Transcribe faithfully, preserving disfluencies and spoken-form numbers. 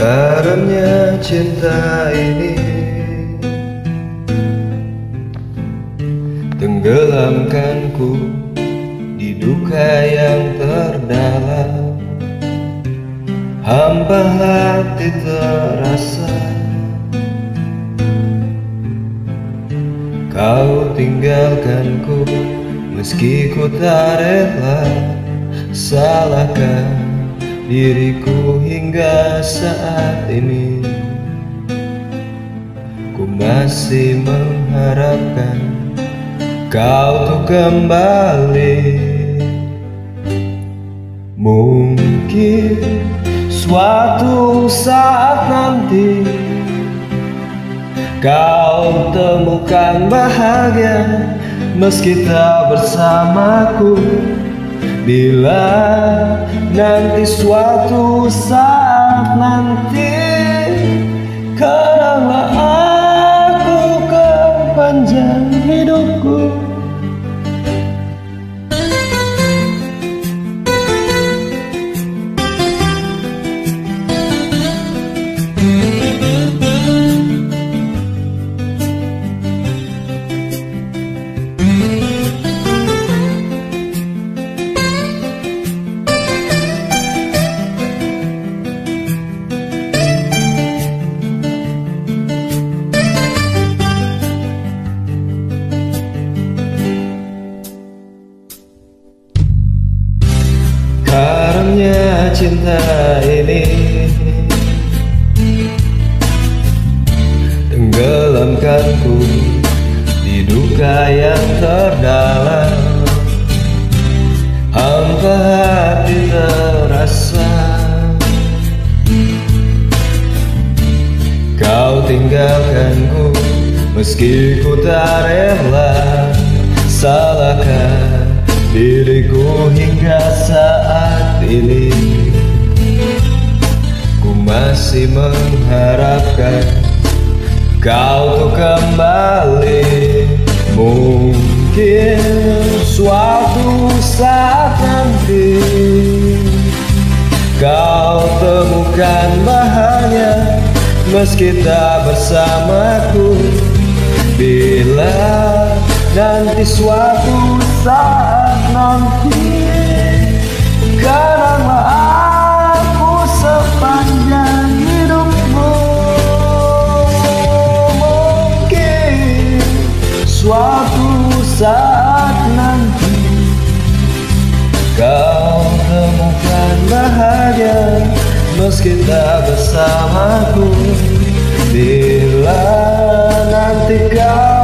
Karenanya cinta ini tenggelamkanku di duka yang terdalam. Hampa hati terasa kau tinggalkanku, meski ku tak rela. Salahkah diriku hingga saat ini? Ku masih mengharapkan kau tuh kembali. Mungkin suatu saat nanti kau temukan bahagia meski tak bersamaku. Bila nanti suatu saat nanti kenanglah aku ke panjang hidupku. Karenanya cinta ini tenggelamkanku di duka yang terdalam. Hampa hati terasa kau tinggalkanku, meski ku tak rela. Salahkah diriku hingga saat ini? Ku masih mengharapkan kau tuh kembali. Mungkin suatu saat nanti kau temukan bahagia meski tak bersamaku. Bila nanti suatu saat nanti kenanglah aku sepanjang hidupmu. Mungkin suatu saat nanti kau temukan bahagia meski tak bersamaku. Bila nanti kau